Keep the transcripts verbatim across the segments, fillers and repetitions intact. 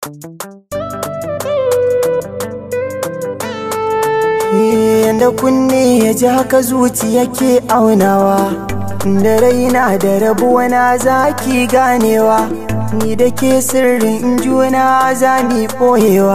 da kunne ya ji haka zuci yake aunawa, da raina da rabuwa na zaki ganewa, ni da ke sirrin juna za mi ɓoyewa.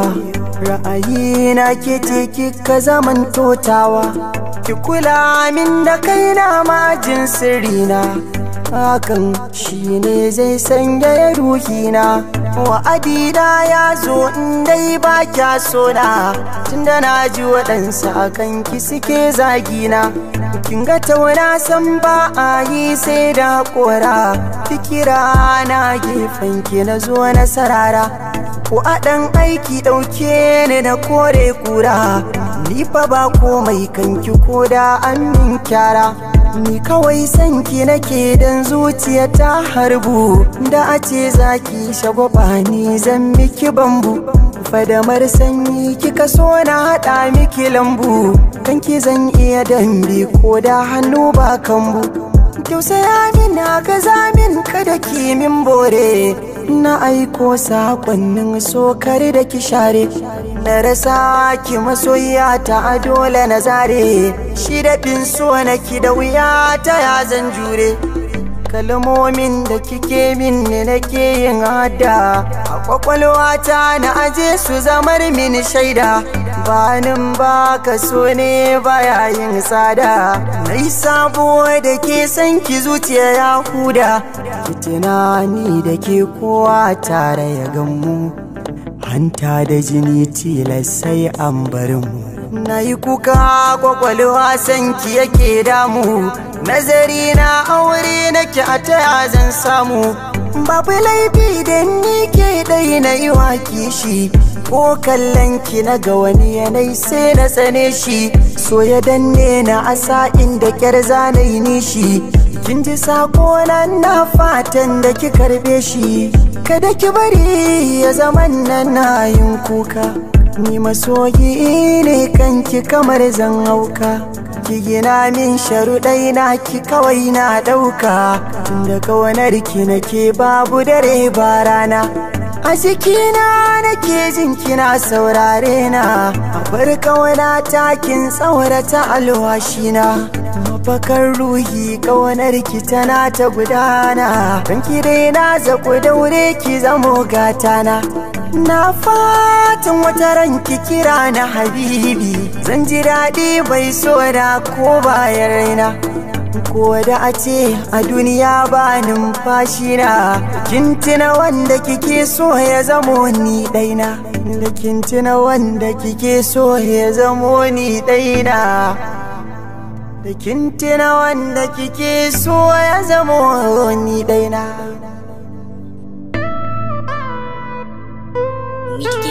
Ra'ayi na ke ce kika zaman totawa, ki kula min da kaina majin sirrina, hakan shi ne zai sanya ruhina. Wa'adina ya zo in dai ba kya sona, tunda na ji waɗansu a kanki suke zagina. Kin ga tauna san ba a yi sai da haƙora, fikira na gefen ki na zo na sarara. Ko a ɗan aiki ɗauke ni na kore kura, ni fa ba komai kanki ko da an min kyara. Ni kawai sanki nake dan zuciya ta harbu, da a ce zaki shagwaba ni zan miki bambu. Fadamar sanyi kika so na haɗa miki lambu, kanki zan iya dambe ko da hannu ba kambu. Tausaya min haka zamin kada ki min bore, na aiko sakonnin sokar da ki share. Na rasa ki masoyiya ta dole na zare, shi da bin so na ki da wuya ta ya zan jure. Kalmomin da kike min ne nake yin hada, a kwakwalwata na aje su zamar min shaida. Banin baka so ne baya yin tsada, nai sabo da ke san ki zuciya ya huda. Ki tunani da ke kowa tare ya gammu, hanta da jini tilas sai an bar mu. Na yi kuka kwakwalwa sanki yake damu, nazari na aure nake a taya zan samu. Babu laifi da ni ke ɗai na yi wa kishi, ko kallon ki na ga wani yanayi sai na tsane shi. So ya danne na asa inda kyar zanayi nishi, kin ji sako nan na fatan da ki karbe shi. Kada ki bari ya zaman nan na yin kuka, ni masoyi ne kanki kamar zan hauka. Ki gina min sharuɗai na ki kawai na ɗauka, tunda kawanar ki nake babu dare ba rana. A jikina nake jin kina saurare na, a bar kawana takin tsaurata alwashina. Mafakar ruhi kawanar ki tana ta gudana, kan ki dai na zaku daure ki zamo gatana. Na fatan wata ranki kira na habibi, zan ji daɗi bai so da ko bayan raina. Ko da a ce a duniya ba numfashi na, kin tuna wanda kike so ya zamo ni ɗaina. Da kin tuna wanda kike so ya zamo ni ɗaina. Da kin tuna wanda kike so ya zamo ni ɗaina.